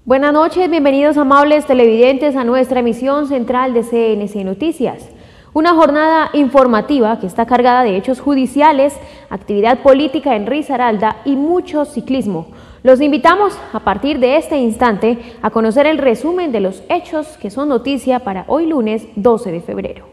Buenas noches, bienvenidos amables televidentes a nuestra emisión central de CNC Noticias. Una jornada informativa que está cargada de hechos judiciales, actividad política en Risaralda y mucho ciclismo. Los invitamos a partir de este instante a conocer el resumen de los hechos que son noticia para hoy lunes 12 de febrero.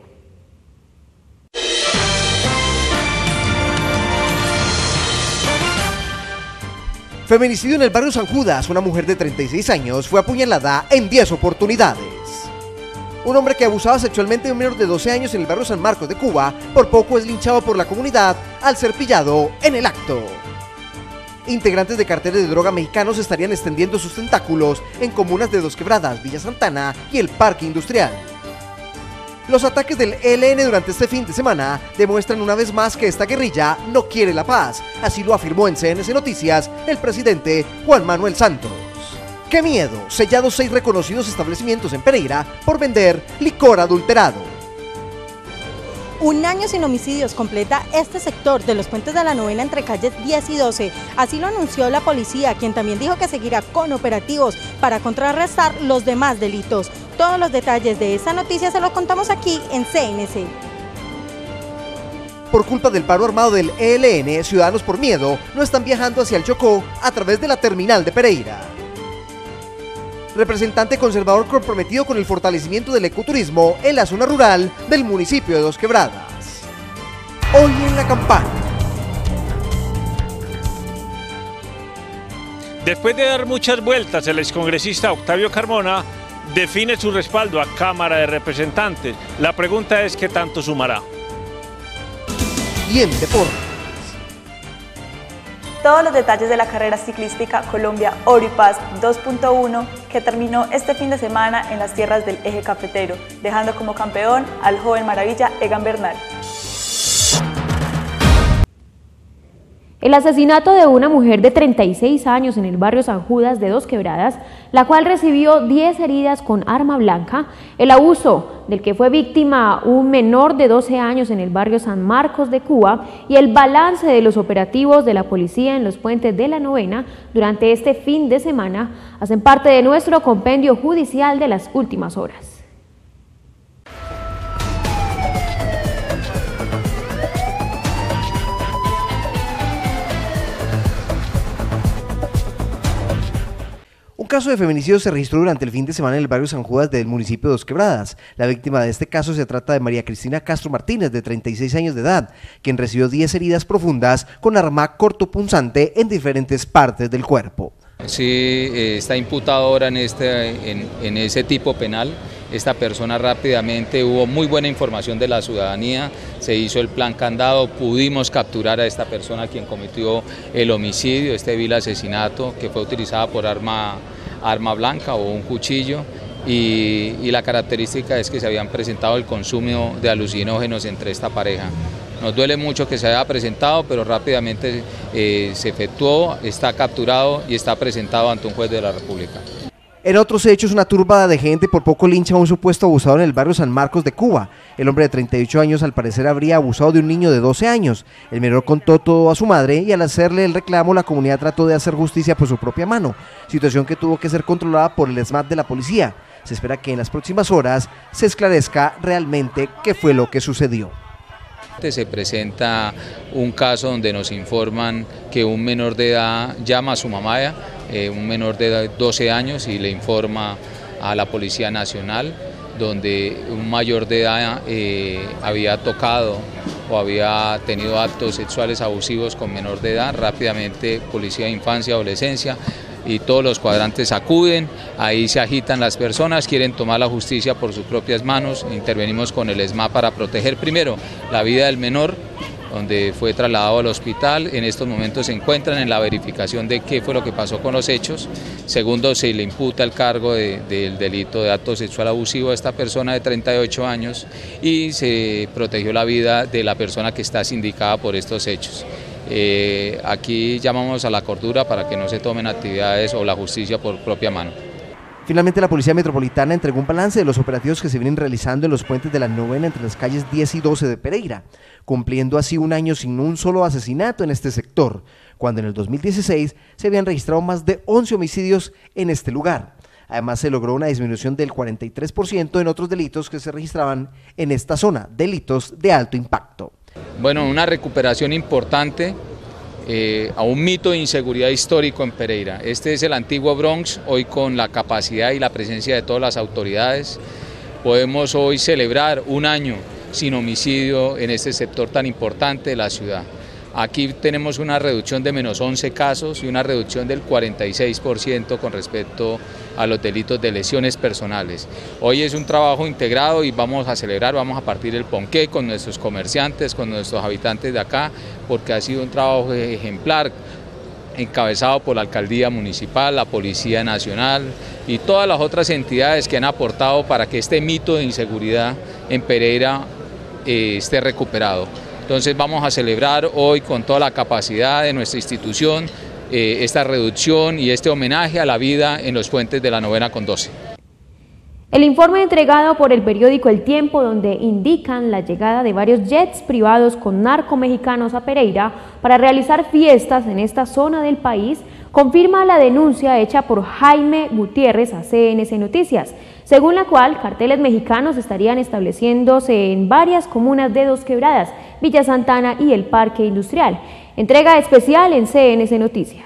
Feminicidio en el barrio San Judas. Una mujer de 36 años fue apuñalada en 10 oportunidades. Un hombre que abusaba sexualmente de un menor de 12 años en el barrio San Marcos de Cuba, por poco es linchado por la comunidad al ser pillado en el acto. Integrantes de carteles de droga mexicanos estarían extendiendo sus tentáculos en comunas de Dos Quebradas, Villa Santana y el Parque Industrial. Los ataques del ELN durante este fin de semana demuestran una vez más que esta guerrilla no quiere la paz, así lo afirmó en CNC Noticias el presidente Juan Manuel Santos. ¡Qué miedo! Sellados 6 reconocidos establecimientos en Pereira por vender licor adulterado. Un año sin homicidios completa este sector de los puentes de la novena entre calles 10 y 12. Así lo anunció la policía, quien también dijo que seguirá con operativos para contrarrestar los demás delitos. Todos los detalles de esta noticia se los contamos aquí en CNC. Por culpa del paro armado del ELN, ciudadanos por miedo no están viajando hacia el Chocó a través de la terminal de Pereira. Representante conservador comprometido con el fortalecimiento del ecoturismo en la zona rural del municipio de Dos Quebradas. Hoy en la campaña. Después de dar muchas vueltas, el excongresista Octavio Carmona define su respaldo a Cámara de Representantes. La pregunta es ¿qué tanto sumará? Y en deportes. Todos los detalles de la carrera ciclística Colombia Oro y Paz 2.1 que terminó este fin de semana en las tierras del eje cafetero, dejando como campeón al joven maravilla Egan Bernal. El asesinato de una mujer de 36 años en el barrio San Judas de Dos Quebradas, la cual recibió 10 heridas con arma blanca, el abuso del que fue víctima un menor de 12 años en el barrio San Marcos de Cuba y el balance de los operativos de la policía en los puentes de la novena durante este fin de semana hacen parte de nuestro compendio judicial de las últimas horas. Un caso de feminicidio se registró durante el fin de semana en el barrio San Judas del municipio de Dos Quebradas. La víctima de este caso se trata de María Cristina Castro Martínez, de 36 años de edad, quien recibió 10 heridas profundas con arma cortopunzante en diferentes partes del cuerpo. Sí, está imputado ahora en ese tipo penal. Esta persona rápidamente, hubo muy buena información de la ciudadanía, se hizo el plan candado, pudimos capturar a esta persona quien cometió el homicidio, este vil asesinato que fue utilizada por arma blanca o un cuchillo y la característica es que se habían presentado el consumo de alucinógenos entre esta pareja. Nos duele mucho que se haya presentado, pero rápidamente se efectuó, está capturado y está presentado ante un juez de la República. En otros hechos, una turbada de gente por poco lincha a un supuesto abusador en el barrio San Marcos de Cuba. El hombre de 38 años al parecer habría abusado de un niño de 12 años. El menor contó todo a su madre y al hacerle el reclamo la comunidad trató de hacer justicia por su propia mano, situación que tuvo que ser controlada por el SMAT de la policía. Se espera que en las próximas horas se esclarezca realmente qué fue lo que sucedió. Se presenta un caso donde nos informan que un menor de edad llama a su mamá, un menor de 12 años, y le informa a la Policía Nacional, donde un mayor de edad había tocado o había tenido actos sexuales abusivos con menor de edad. Rápidamente Policía de Infancia y Adolescencia y todos los cuadrantes acuden, ahí se agitan las personas, quieren tomar la justicia por sus propias manos. Intervenimos con el ESMA para proteger primero la vida del menor, donde fue trasladado al hospital. En estos momentos se encuentran en la verificación de qué fue lo que pasó con los hechos. Segundo, se le imputa el cargo del delito de acto sexual abusivo a esta persona de 38 años y se protegió la vida de la persona que está sindicada por estos hechos. Aquí llamamos a la cordura para que no se tomen actividades o la justicia por propia mano. Finalmente, la Policía Metropolitana entregó un balance de los operativos que se vienen realizando en los puentes de la novena entre las calles 10 y 12 de Pereira, cumpliendo así un año sin un solo asesinato en este sector, cuando en el 2016 se habían registrado más de 11 homicidios en este lugar. Además, se logró una disminución del 43% en otros delitos que se registraban en esta zona, delitos de alto impacto. Bueno, una recuperación importante a un mito de inseguridad histórico en Pereira. Este es el antiguo Bronx, hoy con la capacidad y la presencia de todas las autoridades. Podemos hoy celebrar un año sin homicidio en este sector tan importante de la ciudad. Aquí tenemos una reducción de menos 11 casos y una reducción del 46% con respecto a los delitos de lesiones personales. Hoy es un trabajo integrado y vamos a celebrar, vamos a partir el ponqué con nuestros comerciantes, con nuestros habitantes de acá, porque ha sido un trabajo ejemplar, encabezado por la Alcaldía Municipal, la Policía Nacional y todas las otras entidades que han aportado para que este mito de inseguridad en Pereira esté recuperado. Entonces vamos a celebrar hoy con toda la capacidad de nuestra institución esta reducción y este homenaje a la vida en los puentes de la Novena con 12. El informe entregado por el periódico El Tiempo, donde indican la llegada de varios jets privados con narcomexicanos a Pereira para realizar fiestas en esta zona del país, confirma la denuncia hecha por Jaime Gutiérrez a CNC Noticias, según la cual carteles mexicanos estarían estableciéndose en varias comunas de Dos Quebradas, Villa Santana y el Parque Industrial. Entrega especial en CNC Noticias.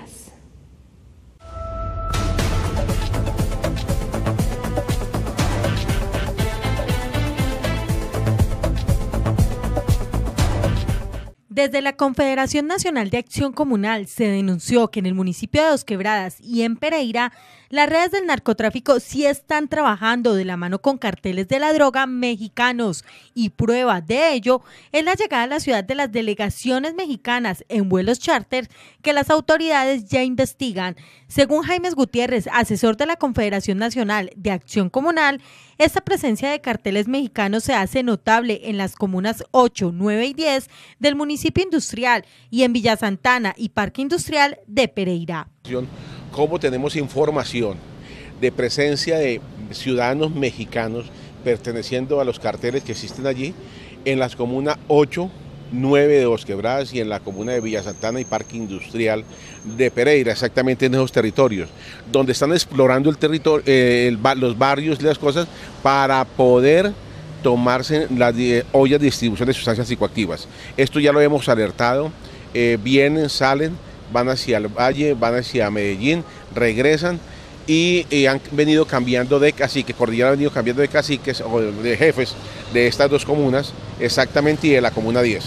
Desde la Confederación Nacional de Acción Comunal se denunció que en el municipio de Dos Quebradas y en Pereira, las redes del narcotráfico sí están trabajando de la mano con carteles de la droga mexicanos y prueba de ello es la llegada a la ciudad de las delegaciones mexicanas en vuelos charter que las autoridades ya investigan. Según Jaime Gutiérrez, asesor de la Confederación Nacional de Acción Comunal, esta presencia de carteles mexicanos se hace notable en las comunas 8, 9 y 10 del municipio industrial y en Villa Santana y Parque Industrial de Pereira. ¿Cómo tenemos información de presencia de ciudadanos mexicanos perteneciendo a los carteles que existen allí en las comunas 8, 9 de Dos Quebradas y en la comuna de Villa Santana y Parque Industrial de Pereira, exactamente en esos territorios, donde están explorando el territorio, los barrios y las cosas para poder tomarse las ollas de distribución de sustancias psicoactivas. Esto ya lo hemos alertado, vienen, salen, van hacia el Valle, van hacia Medellín, regresan y han venido cambiando de caciques, Cordillera ha venido cambiando de caciques o de jefes de estas dos comunas, exactamente, y de la comuna 10.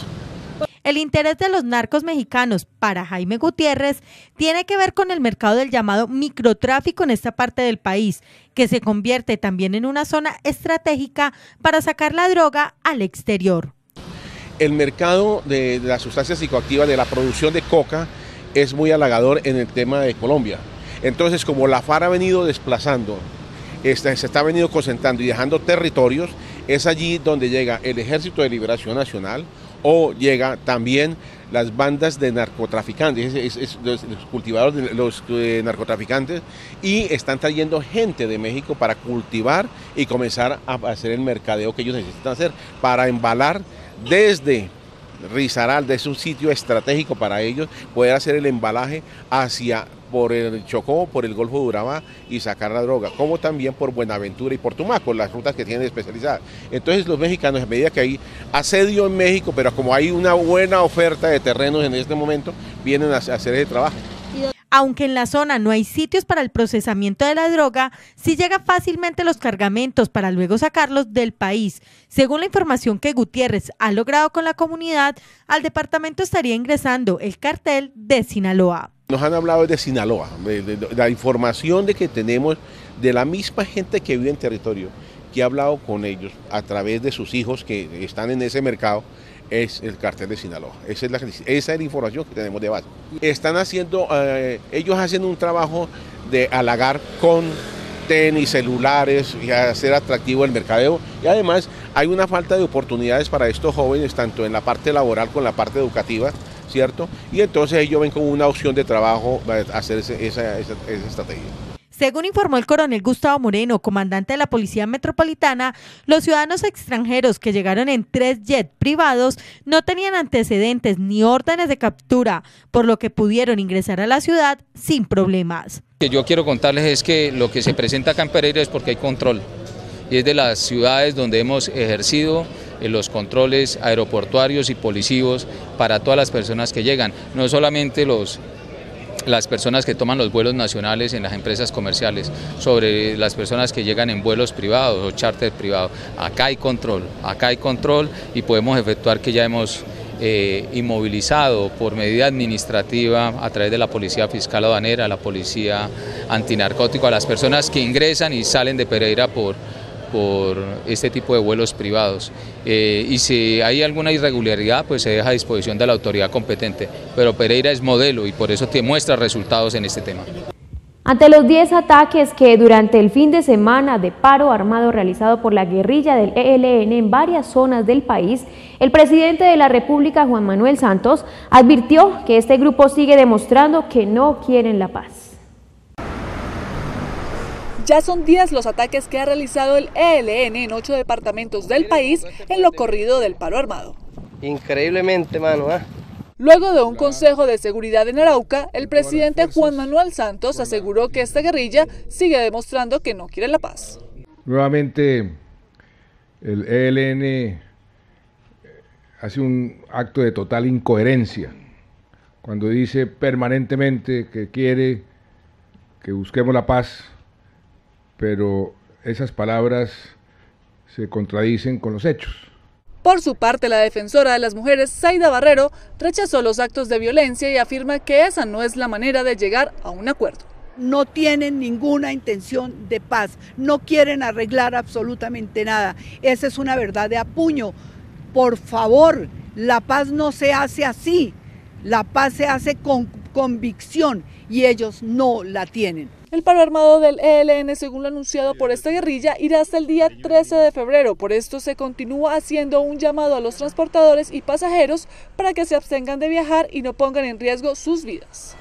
El interés de los narcos mexicanos para Jaime Gutiérrez tiene que ver con el mercado del llamado microtráfico en esta parte del país, que se convierte también en una zona estratégica para sacar la droga al exterior. El mercado de las sustancias psicoactivas, de la producción de coca, es muy halagador en el tema de Colombia. Entonces, como la FARC ha venido desplazando, se está venido concentrando y dejando territorios, es allí donde llega el Ejército de Liberación Nacional o llega también las bandas de narcotraficantes, los cultivadores, los narcotraficantes, y están trayendo gente de México para cultivar y comenzar a hacer el mercadeo que ellos necesitan hacer, para embalar desde Risaralda, es un sitio estratégico para ellos, poder hacer el embalaje hacia por el Chocó, por el Golfo de Urabá y sacar la droga, como también por Buenaventura y por Tumaco, las rutas que tienen especializadas. Entonces los mexicanos, a medida que hay asedio en México, pero como hay una buena oferta de terrenos en este momento, vienen a hacer ese trabajo. Aunque en la zona no hay sitios para el procesamiento de la droga, sí llegan fácilmente los cargamentos para luego sacarlos del país. Según la información que Gutiérrez ha logrado con la comunidad, al departamento estaría ingresando el cartel de Sinaloa. Nos han hablado de Sinaloa, de la información de que tenemos de la misma gente que vive en territorio, que ha hablado con ellos a través de sus hijos que están en ese mercado, es el cartel de Sinaloa. Esa es la información que tenemos de base. Están haciendo, ellos hacen un trabajo de halagar con tenis, celulares y hacer atractivo el mercadeo, y además hay una falta de oportunidades para estos jóvenes, tanto en la parte laboral como en la parte educativa, ¿cierto? Y entonces ellos ven como una opción de trabajo hacer esa estrategia. Según informó el coronel Gustavo Moreno, comandante de la Policía Metropolitana, los ciudadanos extranjeros que llegaron en 3 jets privados no tenían antecedentes ni órdenes de captura, por lo que pudieron ingresar a la ciudad sin problemas. Lo que yo quiero contarles es que lo que se presenta acá en Pereira es porque hay control, y es de las ciudades donde hemos ejercido los controles aeroportuarios y policivos para todas las personas que llegan, no solamente las personas que toman los vuelos nacionales en las empresas comerciales, sobre las personas que llegan en vuelos privados o charter privados. Acá hay control y podemos efectuar que ya hemos inmovilizado por medida administrativa a través de la Policía Fiscal Aduanera, la Policía Antinarcótico, a las personas que ingresan y salen de Pereira por este tipo de vuelos privados, y si hay alguna irregularidad pues se deja a disposición de la autoridad competente, pero Pereira es modelo y por eso te muestra resultados en este tema. Ante los 10 ataques que durante el fin de semana de paro armado realizado por la guerrilla del ELN en varias zonas del país, el presidente de la República, Juan Manuel Santos, advirtió que este grupo sigue demostrando que no quieren la paz. Ya son 10 los ataques que ha realizado el ELN en 8 departamentos del país en lo corrido del paro armado. Increíblemente, mano. Luego de un consejo de seguridad en Arauca, el presidente Juan Manuel Santos aseguró que esta guerrilla sigue demostrando que no quiere la paz. Nuevamente, el ELN hace un acto de total incoherencia cuando dice permanentemente que quiere que busquemos la paz, pero esas palabras se contradicen con los hechos. Por su parte, la defensora de las mujeres, Zaida Barrero, rechazó los actos de violencia y afirma que esa no es la manera de llegar a un acuerdo. No tienen ninguna intención de paz, no quieren arreglar absolutamente nada. Esa es una verdad de apuño. Por favor, la paz no se hace así, la paz se hace con convicción y ellos no la tienen. El paro armado del ELN, según lo anunciado por esta guerrilla, irá hasta el día 13 de febrero. Por esto se continúa haciendo un llamado a los transportadores y pasajeros para que se abstengan de viajar y no pongan en riesgo sus vidas.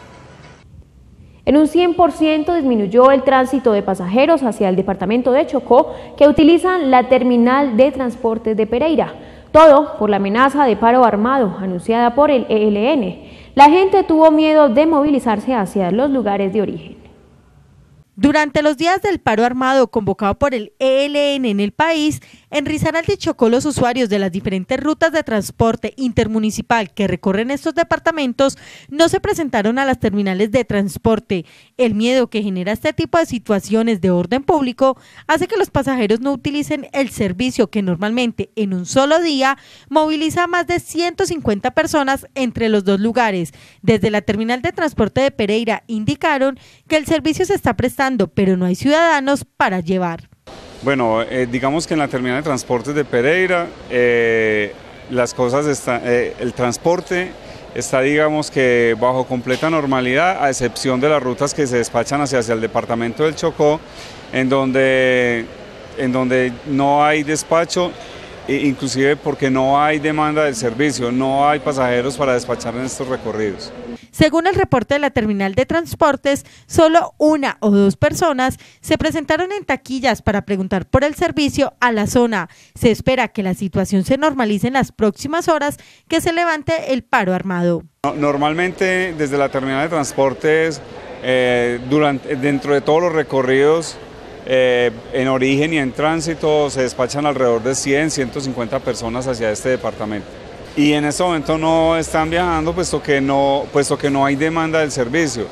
En un 100% disminuyó el tránsito de pasajeros hacia el departamento de Chocó, que utilizan la terminal de transportes de Pereira. Todo por la amenaza de paro armado anunciada por el ELN. La gente tuvo miedo de movilizarse hacia los lugares de origen. Durante los días del paro armado convocado por el ELN en el país, en Risaralda y Chocó los usuarios de las diferentes rutas de transporte intermunicipal que recorren estos departamentos no se presentaron a las terminales de transporte. El miedo que genera este tipo de situaciones de orden público hace que los pasajeros no utilicen el servicio que normalmente en un solo día moviliza a más de 150 personas entre los dos lugares. Desde la terminal de transporte de Pereira indicaron que el servicio se está prestando, pero no hay ciudadanos para llevar. Bueno, digamos que en la terminal de transportes de Pereira las cosas están, el transporte está, digamos que bajo completa normalidad, a excepción de las rutas que se despachan hacia el departamento del Chocó, en donde no hay despacho, inclusive porque no hay demanda del servicio, no hay pasajeros para despachar en estos recorridos. Según el reporte de la terminal de transportes, solo 1 o 2 personas se presentaron en taquillas para preguntar por el servicio a la zona. Se espera que la situación se normalice en las próximas horas que se levante el paro armado. Normalmente desde la terminal de transportes, dentro de todos los recorridos, en origen y en tránsito se despachan alrededor de 100, 150 personas hacia este departamento. Y en este momento no están viajando puesto que no hay demanda del servicio.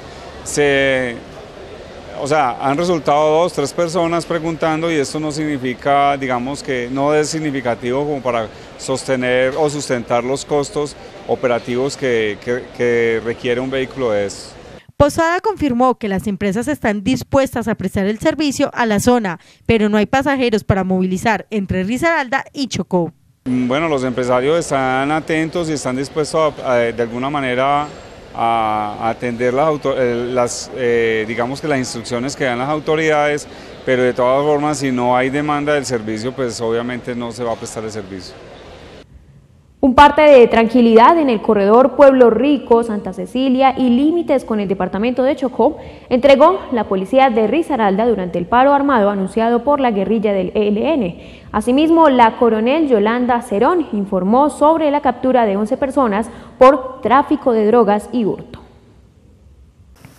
Han resultado 2, 3 personas preguntando y esto no significa, digamos que no es significativo como para sostener o sustentar los costos operativos que requiere un vehículo de estos. Posada confirmó que las empresas están dispuestas a prestar el servicio a la zona, pero no hay pasajeros para movilizar entre Risaralda y Chocó. Bueno, los empresarios están atentos y están dispuestos de alguna manera a atender digamos que las instrucciones que dan las autoridades, pero de todas formas si no hay demanda del servicio, pues obviamente no se va a prestar el servicio. Un parte de tranquilidad en el corredor Pueblo Rico, Santa Cecilia y límites con el departamento de Chocó entregó la policía de Risaralda durante el paro armado anunciado por la guerrilla del ELN. Asimismo, la coronel Yolanda Cerón informó sobre la captura de 11 personas por tráfico de drogas y hurto.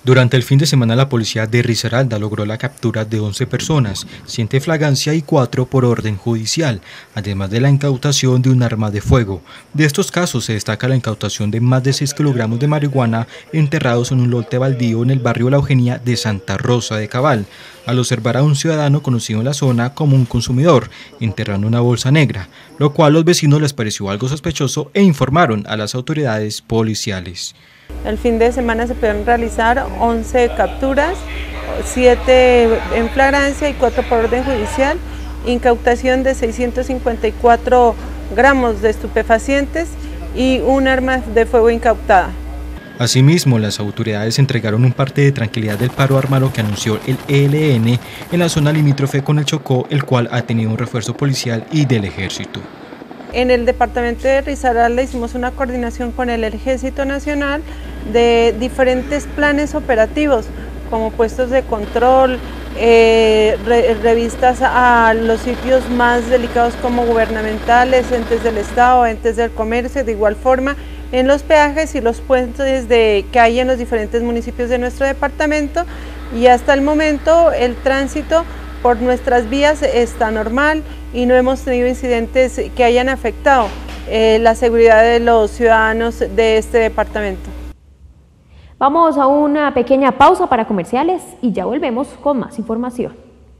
Durante el fin de semana la policía de Risaralda logró la captura de 11 personas, 100 de flagrancia y 4 por orden judicial, además de la incautación de un arma de fuego. De estos casos se destaca la incautación de más de 6 kilogramos de marihuana enterrados en un lote baldío en el barrio La Eugenia de Santa Rosa de Cabal, al observar a un ciudadano conocido en la zona como un consumidor, enterrando una bolsa negra, lo cual a los vecinos les pareció algo sospechoso e informaron a las autoridades policiales. El fin de semana se pudieron realizar 11 capturas, 7 en flagrancia y 4 por orden judicial, incautación de 654 gramos de estupefacientes y un arma de fuego incautada. Asimismo, las autoridades entregaron un parte de tranquilidad del paro armado que anunció el ELN en la zona limítrofe con el Chocó, el cual ha tenido un refuerzo policial y del ejército. En el departamento de Risaralda hicimos una coordinación con el Ejército Nacional de diferentes planes operativos, como puestos de control, revistas a los sitios más delicados como gubernamentales, entes del Estado, entes del comercio, de igual forma en los peajes y los puentes que hay en los diferentes municipios de nuestro departamento, y hasta el momento el tránsito por nuestras vías está normal y no hemos tenido incidentes que hayan afectado la seguridad de los ciudadanos de este departamento. Vamos a una pequeña pausa para comerciales y ya volvemos con más información.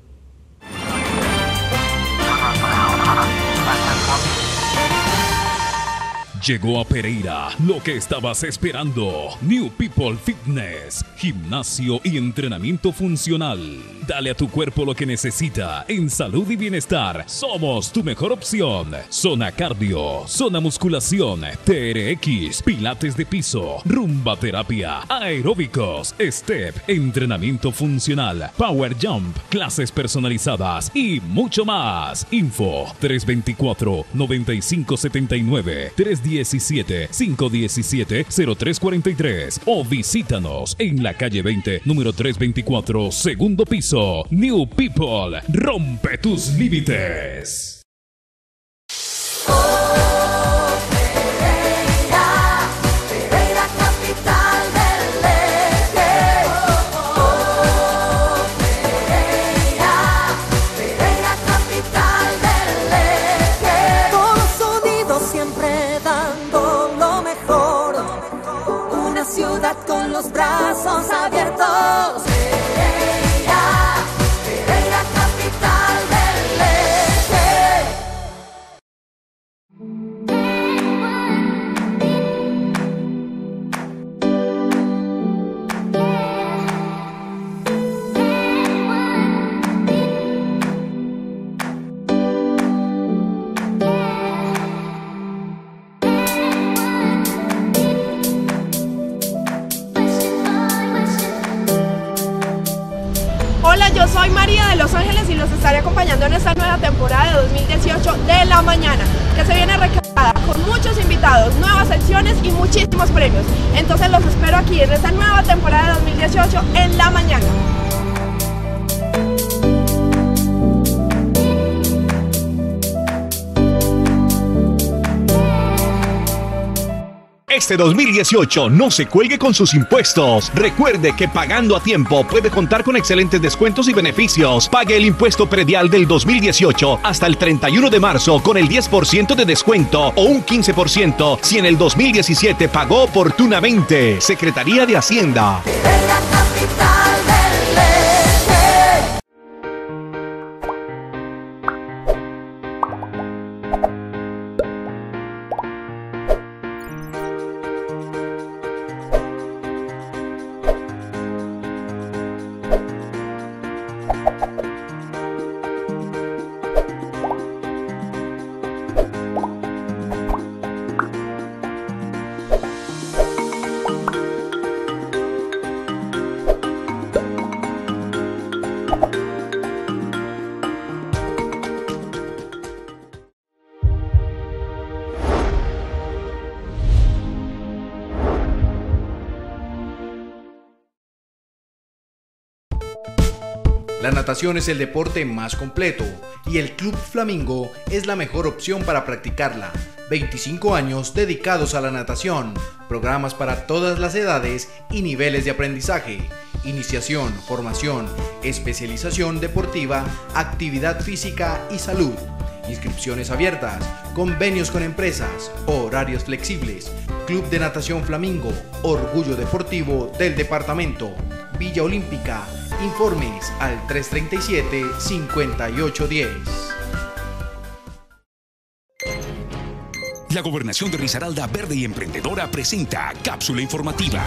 Llegó a Pereira lo que estabas esperando. New People Fitness, gimnasio y entrenamiento funcional. Dale a tu cuerpo lo que necesita en salud y bienestar. Somos tu mejor opción. Zona cardio, zona musculación, TRX, pilates de piso, rumba terapia, aeróbicos, step, entrenamiento funcional, power jump, clases personalizadas y mucho más. Info 324-9579, 317-517-0343 o visítanos en la calle 20, número 324, segundo piso. New People, rompe tus límites. Ciudad con los brazos abiertos. Pereira, Pereira, capital del Hola, yo soy María de Los Ángeles y los estaré acompañando en esta nueva temporada de 2018 de La Mañana, que se viene recargada con muchos invitados, nuevas secciones y muchísimos premios. Entonces los espero aquí en esta nueva temporada de 2018 en La Mañana. Este 2018 no se cuelgue con sus impuestos. Recuerde que pagando a tiempo puede contar con excelentes descuentos y beneficios. Pague el impuesto predial del 2018 hasta el 31 de marzo con el 10% de descuento o un 15% si en el 2017 pagó oportunamente. Secretaría de Hacienda. La natación es el deporte más completo y el Club Flamingo es la mejor opción para practicarla. 25 años dedicados a la natación, programas para todas las edades y niveles de aprendizaje, iniciación, formación, especialización deportiva, actividad física y salud. Inscripciones abiertas, convenios con empresas, horarios flexibles. Club de Natación Flamingo, orgullo deportivo del departamento. Villa Olímpica, informes al 337-5810. La Gobernación de Risaralda Verde y Emprendedora presenta Cápsula Informativa.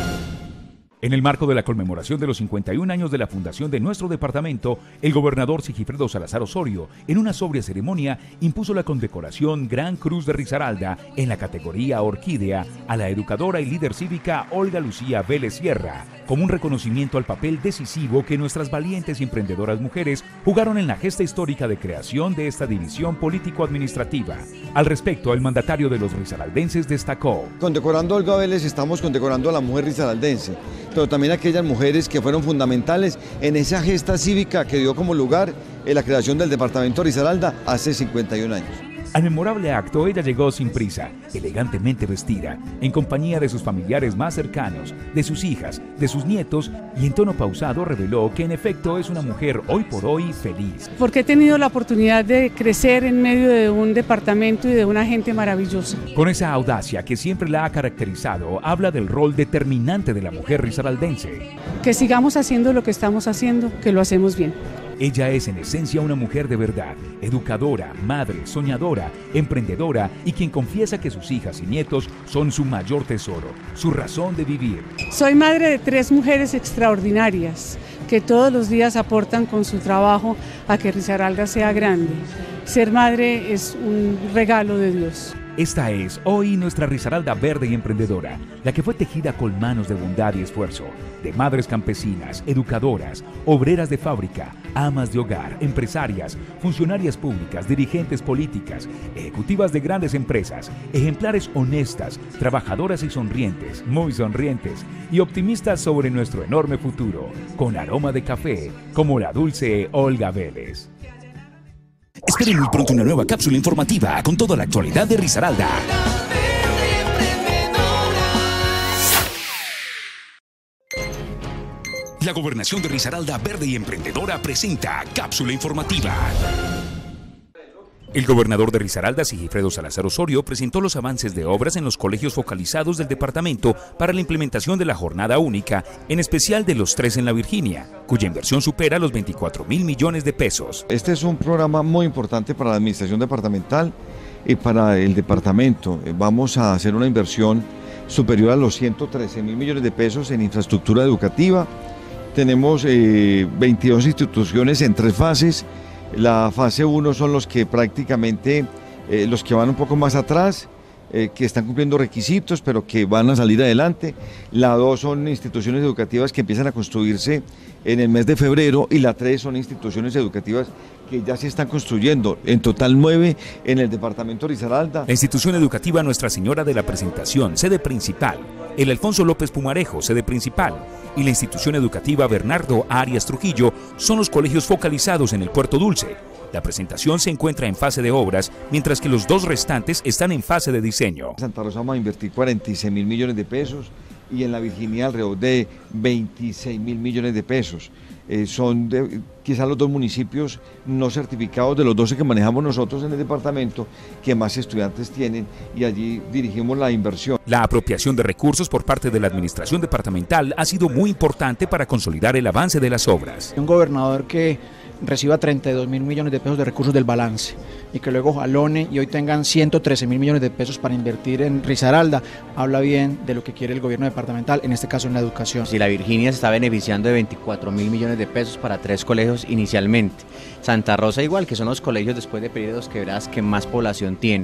En el marco de la conmemoración de los 51 años de la fundación de nuestro departamento, el gobernador Sigifredo Salazar Osorio, en una sobria ceremonia, impuso la condecoración Gran Cruz de Risaralda en la categoría Orquídea a la educadora y líder cívica Olga Lucía Vélez Sierra, como un reconocimiento al papel decisivo que nuestras valientes y emprendedoras mujeres jugaron en la gesta histórica de creación de esta división político-administrativa. Al respecto, el mandatario de los risaraldenses destacó: condecorando a Olga Vélez estamos condecorando a la mujer risaraldense, pero también a aquellas mujeres que fueron fundamentales en esa gesta cívica que dio como lugar en la creación del departamento de Risaralda hace 51 años. Al memorable acto, ella llegó sin prisa, elegantemente vestida, en compañía de sus familiares más cercanos, de sus hijas, de sus nietos, y en tono pausado reveló que en efecto es una mujer hoy por hoy feliz. Porque he tenido la oportunidad de crecer en medio de un departamento y de una gente maravillosa. Con esa audacia que siempre la ha caracterizado, habla del rol determinante de la mujer risaraldense. Que sigamos haciendo lo que estamos haciendo, que lo hacemos bien. Ella es en esencia una mujer de verdad, educadora, madre, soñadora, emprendedora y quien confiesa que sus hijas y nietos son su mayor tesoro, su razón de vivir. Soy madre de 3 mujeres extraordinarias que todos los días aportan con su trabajo a que Risaralda sea grande. Ser madre es un regalo de Dios. Esta es hoy nuestra Risaralda verde y emprendedora, la que fue tejida con manos de bondad y esfuerzo, de madres campesinas, educadoras, obreras de fábrica, amas de hogar, empresarias, funcionarias públicas, dirigentes políticas, ejecutivas de grandes empresas, ejemplares honestas, trabajadoras y sonrientes, muy sonrientes, y optimistas sobre nuestro enorme futuro, con aroma de café, como la dulce Olga Vélez. Esperen muy pronto una nueva cápsula informativa con toda la actualidad de Risaralda. La Gobernación de Risaralda Verde y Emprendedora presenta Cápsula Informativa. El gobernador de Risaralda, Sigifredo Salazar Osorio, presentó los avances de obras en los colegios focalizados del departamento para la implementación de la jornada única, en especial de los 3 en La Virginia, cuya inversión supera los 24.000 millones de pesos. Este es un programa muy importante para la administración departamental y para el departamento. Vamos a hacer una inversión superior a los 113.000 millones de pesos en infraestructura educativa. Tenemos 22 instituciones en 3 fases. La fase 1 son los que prácticamente, los que van un poco más atrás, que están cumpliendo requisitos, pero que van a salir adelante. La 2 son instituciones educativas que empiezan a construirse en el mes de febrero, y la 3 son instituciones educativas que ya se están construyendo. En total 9 en el departamento de Risaralda. La institución educativa Nuestra Señora de la Presentación, sede principal, el Alfonso López Pumarejo, sede principal, y la institución educativa Bernardo Arias Trujillo son los colegios focalizados en el Puerto Dulce. La presentación se encuentra en fase de obras, mientras que los 2 restantes están en fase de diseño. En Santa Rosa vamos a invertir 46.000 millones de pesos y en La Virginia alrededor de 26.000 millones de pesos. Son quizás los 2 municipios no certificados de los 12 que manejamos nosotros en el departamento que más estudiantes tienen, y allí dirigimos la inversión. La apropiación de recursos por parte de la administración departamental ha sido muy importante para consolidar el avance de las obras. Un gobernador que reciba 32.000 millones de pesos de recursos del balance y que luego jalone y hoy tengan 113.000 millones de pesos para invertir en Risaralda, habla bien de lo que quiere el gobierno departamental, en este caso en la educación. Si La Virginia se está beneficiando de 24.000 millones de pesos para 3 colegios inicialmente, Santa Rosa igual, que son los colegios después de Pereyra Dos Quebradas que más población tiene.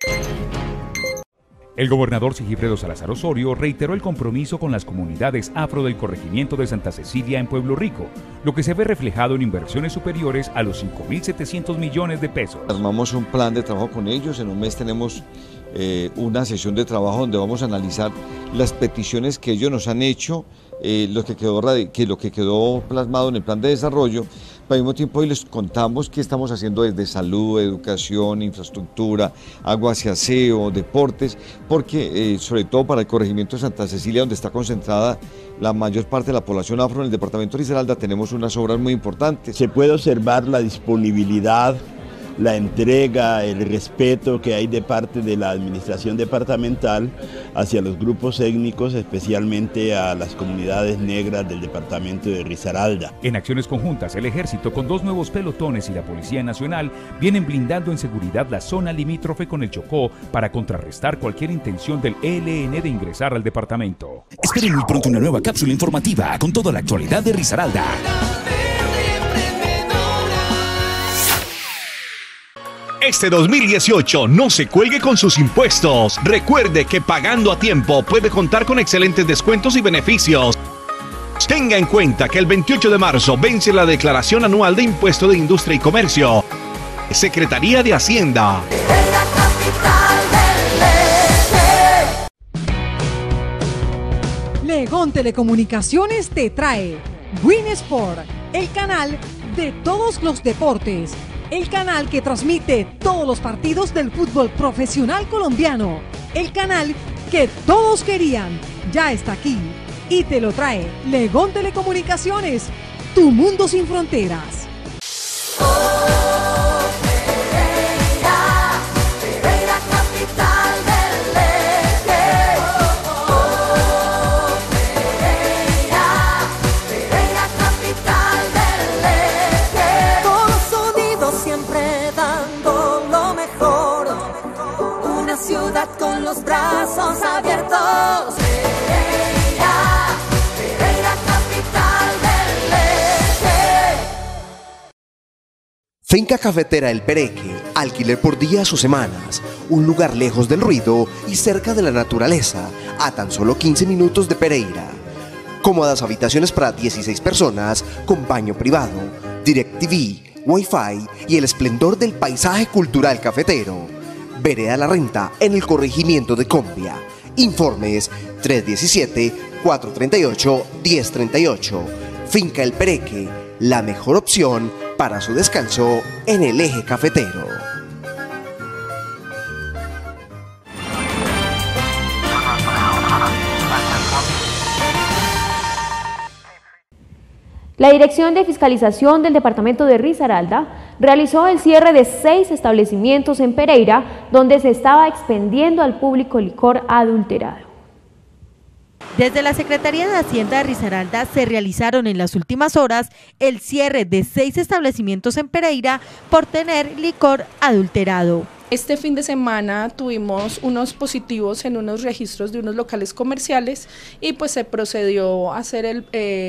El gobernador Sigifredo Salazar Osorio reiteró el compromiso con las comunidades afro del corregimiento de Santa Cecilia en Pueblo Rico, lo que se ve reflejado en inversiones superiores a los 5.700 millones de pesos. Armamos un plan de trabajo con ellos, en un mes tenemos una sesión de trabajo donde vamos a analizar las peticiones que ellos nos han hecho, lo que quedó plasmado en el plan de desarrollo. Al mismo tiempo hoy les contamos qué estamos haciendo desde salud, educación, infraestructura, aguas y aseo, deportes, porque sobre todo para el corregimiento de Santa Cecilia, donde está concentrada la mayor parte de la población afro en el departamento de Risaralda, tenemos unas obras muy importantes. Se puede observar la disponibilidad, la entrega, el respeto que hay de parte de la administración departamental hacia los grupos étnicos, especialmente a las comunidades negras del departamento de Risaralda. En acciones conjuntas, el Ejército con 2 nuevos pelotones y la Policía Nacional vienen blindando en seguridad la zona limítrofe con el Chocó para contrarrestar cualquier intención del ELN de ingresar al departamento. Esperen muy pronto una nueva cápsula informativa con toda la actualidad de Risaralda. Este 2018 no se cuelgue con sus impuestos. Recuerde que pagando a tiempo puede contar con excelentes descuentos y beneficios. Tenga en cuenta que el 28 de marzo vence la declaración anual de impuesto de industria y comercio. Secretaría de Hacienda. Legón Telecomunicaciones te trae Win Sport, el canal de todos los deportes. El canal que transmite todos los partidos del fútbol profesional colombiano. El canal que todos querían. Ya está aquí y te lo trae Legón Telecomunicaciones. Tu mundo sin fronteras. Con los brazos abiertos, Pereira, capital del Eje. Finca Cafetera El Pereque, alquiler por días o semanas, un lugar lejos del ruido y cerca de la naturaleza, a tan solo 15 minutos de Pereira. Cómodas habitaciones para 16 personas, con baño privado, DirecTV, Wi-Fi y el esplendor del paisaje cultural cafetero. Vereda La Renta en el corregimiento de Combia. Informes 317-438-1038. Finca El Pereque, la mejor opción para su descanso en el eje cafetero. La Dirección de Fiscalización del Departamento de Risaralda realizó el cierre de 6 establecimientos en Pereira donde se estaba expendiendo al público licor adulterado. Desde la Secretaría de Hacienda de Risaralda se realizaron en las últimas horas el cierre de 6 establecimientos en Pereira por tener licor adulterado. Este fin de semana tuvimos unos positivos en unos registros de unos locales comerciales y pues se procedió a hacer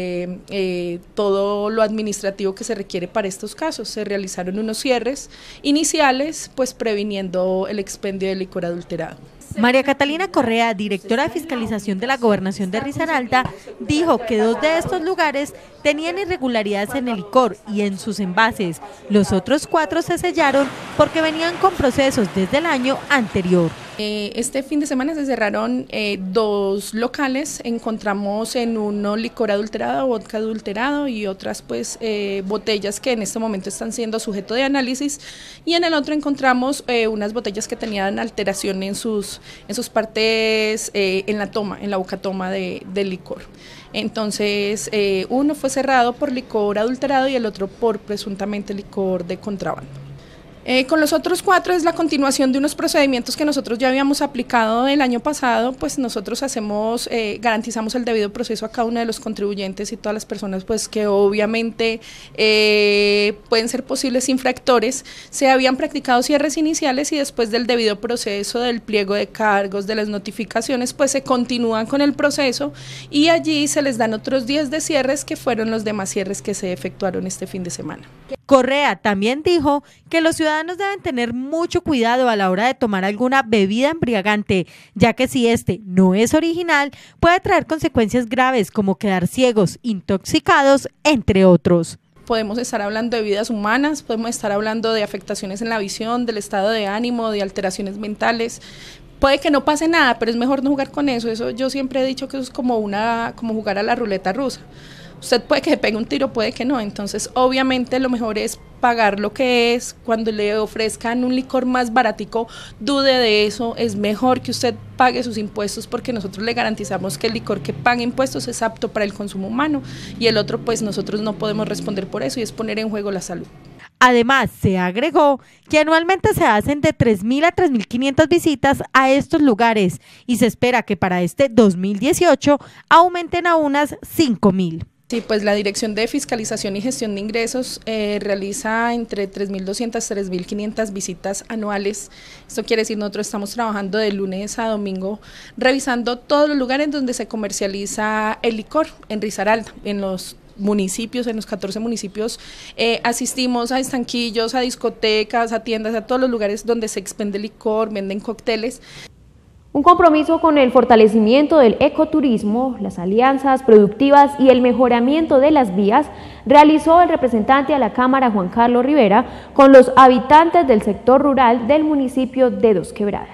todo lo administrativo que se requiere para estos casos. Se realizaron unos cierres iniciales pues previniendo el expendio de licor adulterado. María Catalina Correa, directora de fiscalización de la Gobernación de Risaralda, dijo que 2 de estos lugares tenían irregularidades en el licor y en sus envases. Los otros 4 se sellaron porque venían con procesos desde el año anterior. Este fin de semana se cerraron 2 locales, encontramos en uno licor adulterado, vodka adulterado y otras pues botellas que en este momento están siendo sujeto de análisis, y en el otro encontramos unas botellas que tenían alteración en sus partes, en la boca toma del licor. Entonces uno fue cerrado por licor adulterado y el otro por presuntamente licor de contrabando. Con los otros 4 es la continuación de unos procedimientos que nosotros ya habíamos aplicado el año pasado, pues nosotros garantizamos el debido proceso a cada uno de los contribuyentes y todas las personas pues que obviamente pueden ser posibles infractores. Se habían practicado cierres iniciales y después del debido proceso del pliego de cargos, de las notificaciones, pues se continúan con el proceso y allí se les dan otros 10 de cierres que fueron los demás cierres que se efectuaron este fin de semana. Correa también dijo que los ciudadanos deben tener mucho cuidado a la hora de tomar alguna bebida embriagante, ya que si este no es original, puede traer consecuencias graves como quedar ciegos, intoxicados, entre otros. Podemos estar hablando de vidas humanas, podemos estar hablando de afectaciones en la visión, del estado de ánimo, de alteraciones mentales. puede que no pase nada, pero es mejor no jugar con eso. Eso yo siempre he dicho que eso es como jugar a la ruleta rusa. Usted puede que se pegue un tiro, puede que no, entonces obviamente lo mejor es pagar lo que es. Cuando le ofrezcan un licor más baratico, dude de eso, es mejor que usted pague sus impuestos, porque nosotros le garantizamos que el licor que paga impuestos es apto para el consumo humano, y el otro pues nosotros no podemos responder por eso, y es poner en juego la salud. Además, se agregó que anualmente se hacen de 3.000 a 3.500 visitas a estos lugares, y se espera que para este 2018 aumenten a unas 5.000. Sí, pues la Dirección de Fiscalización y Gestión de Ingresos realiza entre 3.200 a 3.500 visitas anuales. Esto quiere decir, nosotros estamos trabajando de lunes a domingo, revisando todos los lugares donde se comercializa el licor en Risaralda, en los municipios, en los 14 municipios. Asistimos a estanquillos, a discotecas, a tiendas, a todos los lugares donde se expende licor, venden cócteles. Un compromiso con el fortalecimiento del ecoturismo, las alianzas productivas y el mejoramiento de las vías realizó el representante a la Cámara, Juan Carlos Rivera, con los habitantes del sector rural del municipio de Dos Quebradas.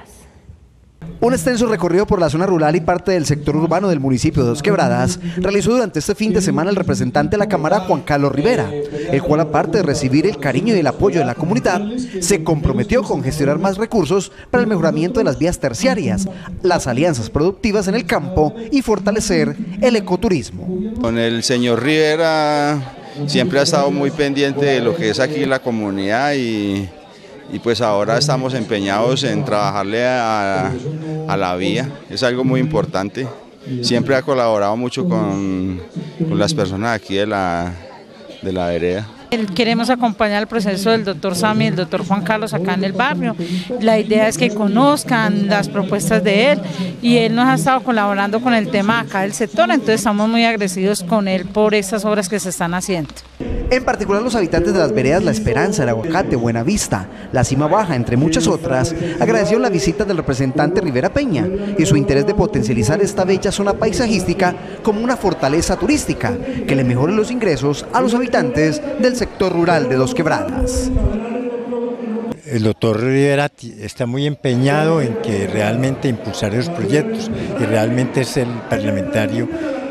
Un extenso recorrido por la zona rural y parte del sector urbano del municipio de Dos Quebradas realizó durante este fin de semana el representante de la Cámara, Juan Carlos Rivera, el cual, aparte de recibir el cariño y el apoyo de la comunidad, se comprometió con gestionar más recursos para el mejoramiento de las vías terciarias, las alianzas productivas en el campo y fortalecer el ecoturismo. Con el señor Rivera siempre ha estado muy pendiente de lo que es aquí la comunidad, y pues ahora estamos empeñados en trabajarle a la vía. Es algo muy importante. Siempre ha colaborado mucho con las personas aquí de la vereda. Queremos acompañar el proceso del doctor Sammy y el doctor Juan Carlos acá en el barrio. La idea es que conozcan las propuestas de él, y él nos ha estado colaborando con el tema acá del sector, entonces estamos muy agradecidos con él por estas obras que se están haciendo. En particular, los habitantes de las veredas La Esperanza, El Aguacate, Buenavista, La Cima Baja, entre muchas otras, agradecieron la visita del representante Rivera Peña y su interés de potencializar esta bella zona paisajística como una fortaleza turística que le mejore los ingresos a los habitantes del sector rural de Dos Quebradas. El doctor Rivera está muy empeñado en que realmente impulsar esos proyectos, y realmente es el parlamentario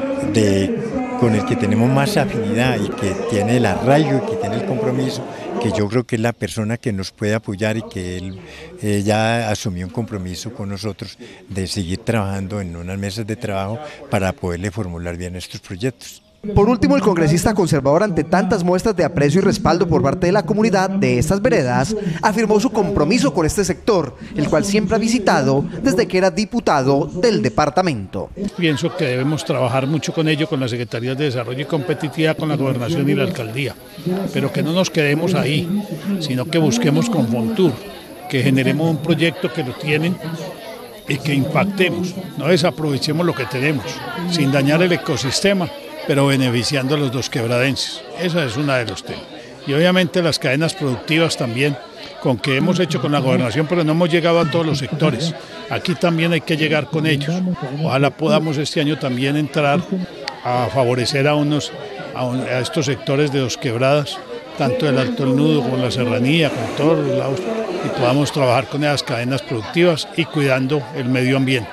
con el que tenemos más afinidad y que tiene el arraigo y que tiene el compromiso, que yo creo que es la persona que nos puede apoyar, y que él ya asumió un compromiso con nosotros de seguir trabajando en unas mesas de trabajo para poderle formular bien estos proyectos. Por último, el congresista conservador, ante tantas muestras de aprecio y respaldo por parte de la comunidad de estas veredas, afirmó su compromiso con este sector, el cual siempre ha visitado desde que era diputado del departamento. Pienso que debemos trabajar mucho con ello, con las Secretarías de Desarrollo y Competitividad, con la Gobernación y la Alcaldía, pero que no nos quedemos ahí, sino que busquemos con Fontur, que generemos un proyecto que lo tienen y que impactemos, no desaprovechemos lo que tenemos, sin dañar el ecosistema, pero beneficiando a los dosquebradenses. Esa es una de los temas. Y obviamente las cadenas productivas también, con que hemos hecho con la gobernación, pero no hemos llegado a todos los sectores. Aquí también hay que llegar con ellos. Ojalá podamos este año también entrar a favorecer a estos sectores de Dos Quebradas, tanto del Alto del Nudo como la Serranía, con todos los lados, y podamos trabajar con esas cadenas productivas y cuidando el medio ambiente.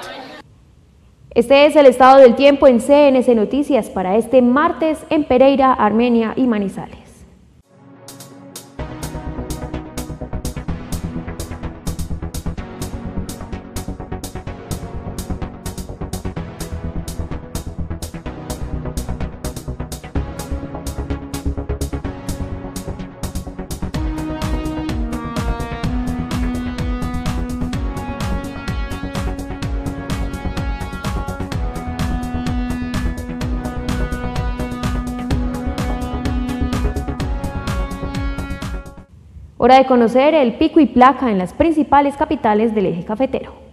Este es el estado del tiempo en CNC Noticias para este martes en Pereira, Armenia y Manizales. Hora de conocer el pico y placa en las principales capitales del eje cafetero.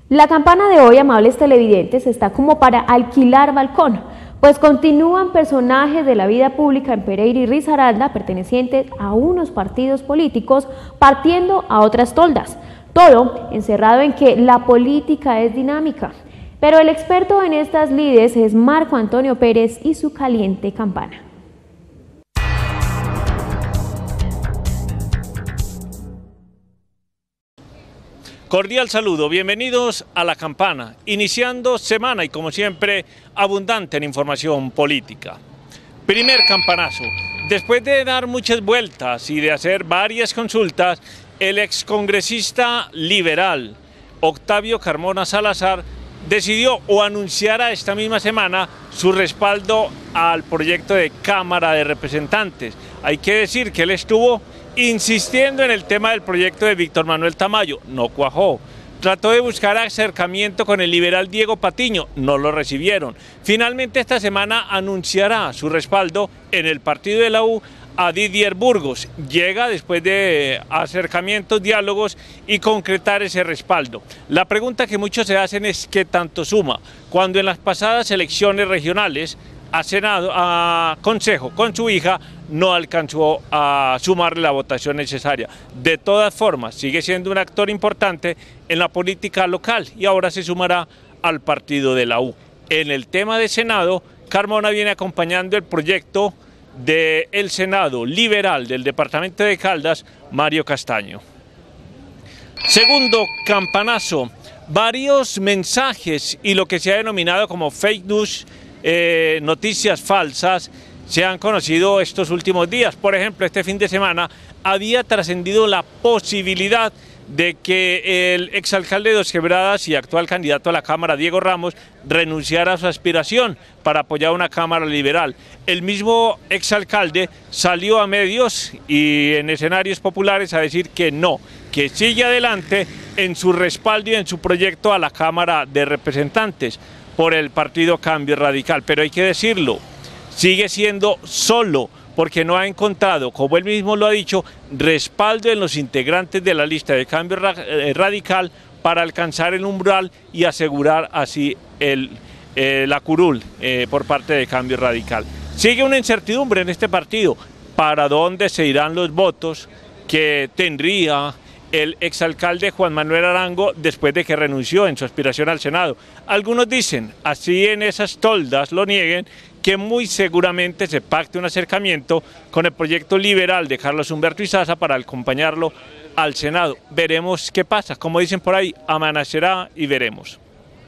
La campana de hoy, amables televidentes, está como para alquilar balcón, pues continúan personajes de la vida pública en Pereira y Risaralda pertenecientes a unos partidos políticos partiendo a otras toldas, todo encerrado en que la política es dinámica. Pero el experto en estas lides es Marco Antonio Pérez y su caliente campana. Cordial saludo, bienvenidos a La Campana, iniciando semana y como siempre abundante en información política. Primer campanazo, después de dar muchas vueltas y de hacer varias consultas, el excongresista liberal Octavio Carmona Salazar decidió o anunciara esta misma semana su respaldo al proyecto de Cámara de Representantes. Hay que decir que él estuvo insistiendo en el tema del proyecto de Víctor Manuel Tamayo, no cuajó. Trató de buscar acercamiento con el liberal Diego Patiño, no lo recibieron. Finalmente esta semana anunciará su respaldo en el partido de la U a Didier Burgos. Llega después de acercamientos, diálogos y concretar ese respaldo. La pregunta que muchos se hacen es ¿qué tanto suma? Cuando en las pasadas elecciones regionales a Senado, a Consejo con su hija, no alcanzó a sumarle la votación necesaria. De todas formas, sigue siendo un actor importante en la política local y ahora se sumará al partido de la U. En el tema de Senado, Carmona viene acompañando el proyecto del Senado liberal del departamento de Caldas, Mario Castaño. Segundo campanazo, varios mensajes y lo que se ha denominado como fake news, noticias falsas, se han conocido estos últimos días. Por ejemplo, este fin de semana había trascendido la posibilidad de que el exalcalde de Dos Quebradas y actual candidato a la Cámara, Diego Ramos, renunciara a su aspiración para apoyar una Cámara liberal. El mismo exalcalde salió a medios y en escenarios populares a decir que no, que sigue adelante en su respaldo y en su proyecto a la Cámara de Representantes por el partido Cambio Radical. Pero hay que decirlo, sigue siendo solo porque no ha encontrado, como él mismo lo ha dicho, respaldo en los integrantes de la lista de Cambio Radical para alcanzar el umbral y asegurar así la curul por parte de Cambio Radical. Sigue una incertidumbre en este partido, para dónde se irán los votos que tendría el exalcalde Juan Manuel Arango después de que renunció en su aspiración al Senado. Algunos dicen, así en esas toldas lo nieguen, que muy seguramente se pacte un acercamiento con el proyecto liberal de Carlos Humberto Izaza para acompañarlo al Senado. Veremos qué pasa, como dicen por ahí, amanecerá y veremos.